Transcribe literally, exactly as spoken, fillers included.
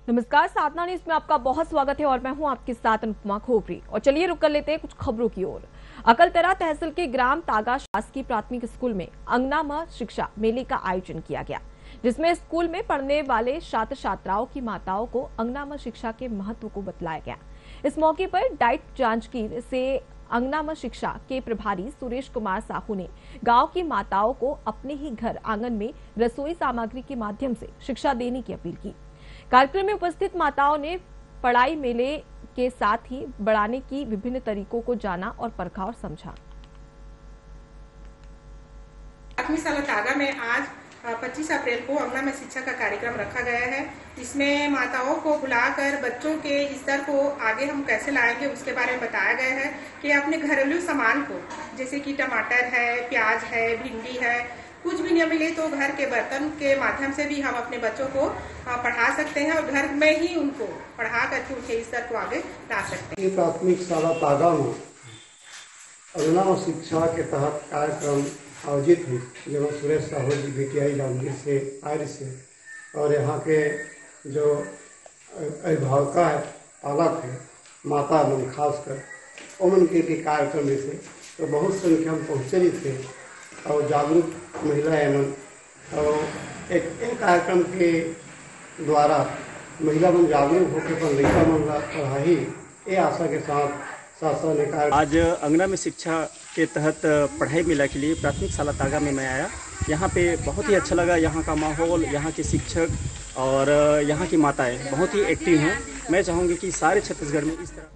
नमस्कार, साधना न्यूज में आपका बहुत स्वागत है और मैं हूं आपके साथ अनुपमा खोपरी। और चलिए रुक कर लेते हैं कुछ खबरों की ओर। अकलतर तहसील के ग्राम तागा शासकीय प्राथमिक स्कूल में अंगना शिक्षा मेले का आयोजन किया गया, जिसमें स्कूल में पढ़ने वाले छात्र छात्राओं की माताओं को अंगना शिक्षा के महत्व को बतलाया गया। इस मौके पर डाइट जांजगीर से अंगना शिक्षा के प्रभारी सुरेश कुमार साहू ने गांव की माताओं को अपने ही घर आंगन में रसोई सामग्री के माध्यम से शिक्षा देने की अपील की। कार्यक्रम में उपस्थित माताओं ने पढ़ाई मेले के साथ ही बढ़ाने की विभिन्न तरीकों को जाना और परखा और समझा। तागा में आज पच्चीस अप्रैल को अंगना में शिक्षा का कार्यक्रम रखा गया है। इसमें माताओं को बुलाकर बच्चों के स्तर को आगे हम कैसे लाएंगे उसके बारे में बताया गया है कि अपने घरेलू सामान को, जैसे कि टमाटर है, प्याज है, भिंडी है, कुछ भी न मिले तो घर के बर्तन के माध्यम से भी हम अपने बच्चों को पढ़ा सकते हैं और घर में ही उनको पढ़ा कर उनके स्तर को आगे ला सकते हैं। प्राथमिक शाला तागा में अंगना शिक्षा के तहत कार्यक्रम आयोजित हुई, जिसमें सुरेश साहू जी बेटियाई जांजगीर से आर्य से और यहाँ के जो अभिभावका है पालक है माता मन खासकर उमन के, के कार्यक्रम में से तो बहुत संख्या में पहुँचे थे और जागरूक महिला एवं और एक एक कार्यक्रम के द्वारा महिला मन जागरूक होकर पर लड़का मन पढ़ाई ये आशा के साथ शासन ने कार्य। आज अंगना में शिक्षा के तहत पढ़ाई मेला के लिए प्राथमिक शाला तागा में मैं आया। यहाँ पे बहुत ही अच्छा लगा। यहाँ का माहौल, यहाँ के शिक्षक और यहाँ की माताएं बहुत ही एक्टिव हैं। मैं चाहूँगी कि सारे छत्तीसगढ़ में इस तरह